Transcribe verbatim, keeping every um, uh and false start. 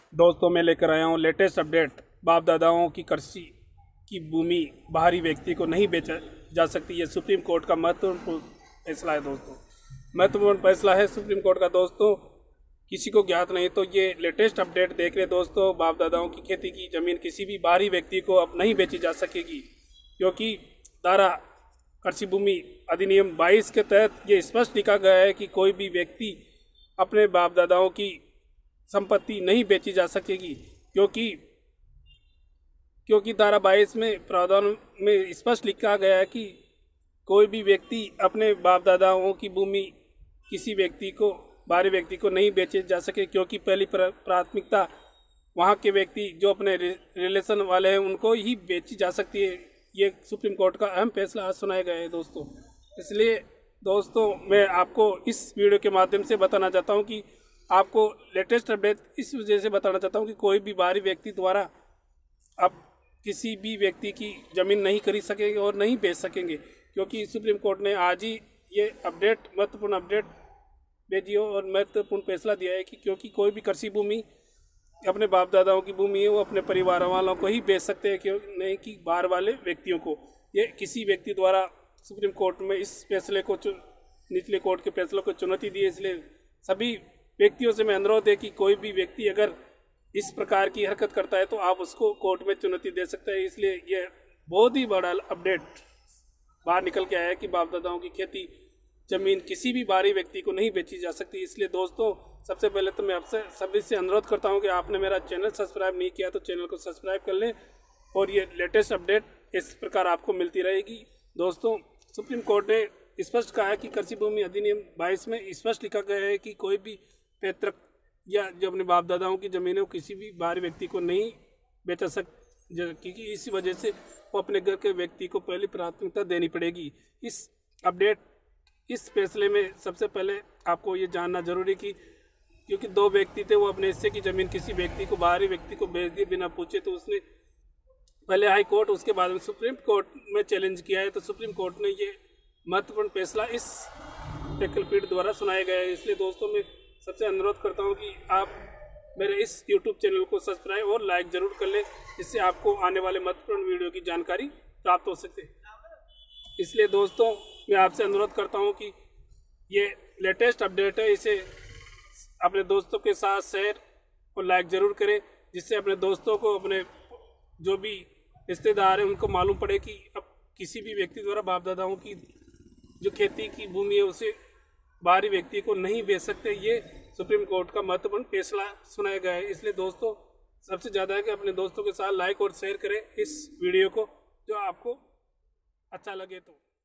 दोस्तों मैं लेकर आया हूँ लेटेस्ट अपडेट। बाप दादाओं की कृषि की भूमि बाहरी व्यक्ति को नहीं बेचा जा सकती। ये सुप्रीम कोर्ट का महत्वपूर्ण फैसला है दोस्तों। महत्वपूर्ण फैसला है सुप्रीम कोर्ट का दोस्तों। किसी को ज्ञात नहीं तो ये लेटेस्ट अपडेट देख रहे दोस्तों। बाप दादाओं की खेती की जमीन किसी भी बाहरी व्यक्ति को अब नहीं बेची जा सकेगी, क्योंकि धारा कृषि भूमि अधिनियम बाईस के तहत ये स्पष्ट लिखा गया है कि कोई भी व्यक्ति अपने बाप दादाओं की संपत्ति नहीं बेची जा सकेगी, क्योंकि क्योंकि धारा बाईस में प्रावधान में स्पष्ट लिखा गया है कि कोई भी व्यक्ति अपने बाप दादाओं की भूमि किसी व्यक्ति को बाहरी व्यक्ति को नहीं बेचे जा सके, क्योंकि पहली प्राथमिकता वहाँ के व्यक्ति जो अपने रिलेशन वाले हैं उनको ही बेची जा सकती है। ये सुप्रीम कोर्ट का अहम फैसला आज सुनाया गया है दोस्तों। इसलिए दोस्तों मैं आपको इस वीडियो के माध्यम से बताना चाहता हूँ कि आपको लेटेस्ट अपडेट इस वजह से बताना चाहता हूँ कि कोई भी बाहरी व्यक्ति द्वारा अब किसी भी व्यक्ति की ज़मीन नहीं खरीद सकेंगे और नहीं बेच सकेंगे, क्योंकि सुप्रीम कोर्ट ने आज ही ये अपडेट महत्वपूर्ण अपडेट भेजी हो और महत्वपूर्ण फैसला दिया है कि क्योंकि कोई भी कृषि भूमि अपने बाप दादाओं की भूमि है वो अपने परिवार वालों को ही बेच सकते हैं, क्यों नहीं कि बाहर वाले व्यक्तियों को। ये किसी व्यक्ति द्वारा सुप्रीम कोर्ट में इस फैसले को निचले कोर्ट के फैसलों को चुनौती दी है। इसलिए सभी व्यक्तियों से मैं अनुरोध है कि कोई भी व्यक्ति अगर इस प्रकार की हरकत करता है तो आप उसको कोर्ट में चुनौती दे सकते हैं। इसलिए यह बहुत ही बड़ा अपडेट बाहर निकल के आया है कि बाप दादाओं की खेती जमीन किसी भी बाहरी व्यक्ति को नहीं बेची जा सकती। इसलिए दोस्तों सबसे पहले तो मैं आपसे सभी से अनुरोध करता हूं कि आपने मेरा चैनल सब्सक्राइब नहीं किया तो चैनल को सब्सक्राइब कर लें और ये लेटेस्ट अपडेट इस प्रकार आपको मिलती रहेगी। दोस्तों सुप्रीम कोर्ट ने स्पष्ट कहा है कि कृषि भूमि अधिनियम बाईस में स्पष्ट लिखा गया है कि कोई भी पैतृक या जो अपने बाप दादाओं की ज़मीनें किसी भी बाहरी व्यक्ति को नहीं बेचा सक, क्योंकि इसी वजह से वो अपने घर के व्यक्ति को पहली प्राथमिकता देनी पड़ेगी। इस अपडेट इस फैसले में सबसे पहले आपको ये जानना जरूरी कि क्योंकि दो व्यक्ति थे वो अपने हिस्से की ज़मीन किसी व्यक्ति को बाहरी व्यक्ति को बेच दी बिना पूछे, तो उसने पहले हाई कोर्ट उसके बाद में सुप्रीम कोर्ट में चैलेंज किया है। तो सुप्रीम कोर्ट ने ये महत्वपूर्ण फैसला इस एकलपीठ द्वारा सुनाया गया है। इसलिए दोस्तों मैं सबसे अनुरोध करता हूँ कि आप मेरे इस यूट्यूब चैनल को सब्सक्राइब और लाइक ज़रूर कर लें, जिससे आपको आने वाले महत्वपूर्ण वीडियो की जानकारी प्राप्त हो सके। इसलिए दोस्तों मैं आपसे अनुरोध करता हूं कि ये लेटेस्ट अपडेट है, इसे अपने दोस्तों के साथ शेयर और लाइक ज़रूर करें, जिससे अपने दोस्तों को अपने जो भी रिश्तेदार हैं उनको मालूम पड़े कि अब किसी भी व्यक्ति द्वारा बाप दादाओं की जो खेती की भूमि है उसे बाहरी व्यक्ति को नहीं बेच सकते। ये सुप्रीम कोर्ट का महत्वपूर्ण फैसला सुनाया गया है। इसलिए दोस्तों सबसे ज़्यादा है कि अपने दोस्तों के साथ लाइक और शेयर करें इस वीडियो को, जो आपको अच्छा लगे तो।